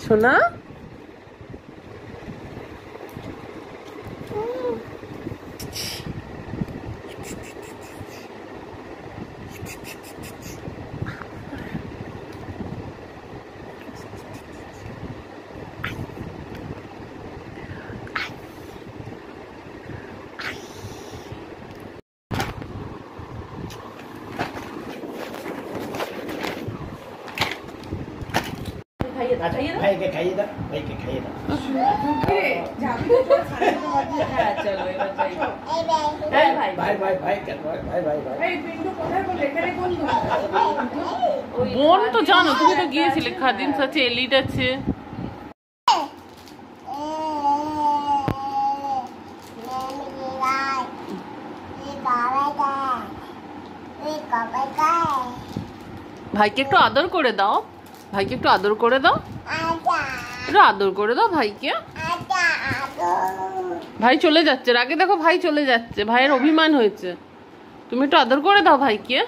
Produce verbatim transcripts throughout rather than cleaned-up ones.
সোনা भाई के खाइए ना भाई के खाइए ना चलो भाई भाई भाई भाई भाई भाई भाई বোন তো জানো তুমি তো গিয়েছিলে খাদিমস আছে এলিট আছে ভাইকে একটু আদর করে দাও ভাইকে একটু আদর করে দাও একটু আদর করে দাও ভাইকে ভাই চলে যাচ্ছে আগে দেখো ভাই চলে যাচ্ছে ভাইয়ের অভিমান হয়েছে তুমি একটু আদর করে দাও ভাইকে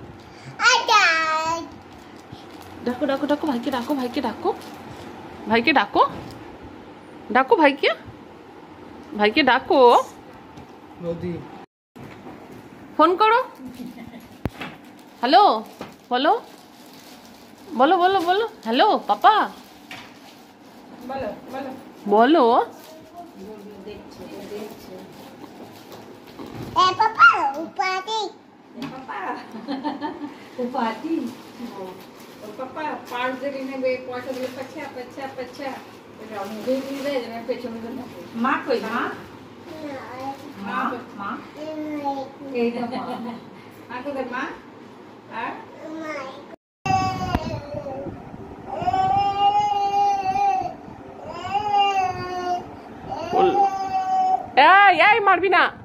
ডাকো ডাকো ডাকো ভাইকে ডাকো ভাইকে ডাকো ভাইকে ডাকো ডাকো ভাইকে ভাইকে ডাকো ফোন করো হ্যালো বলো বলো বলো বলো হ্যালো পাপা বলো মা কই মা মা মা এই তো মা মা কোথায় মা আর এই এই মারবি না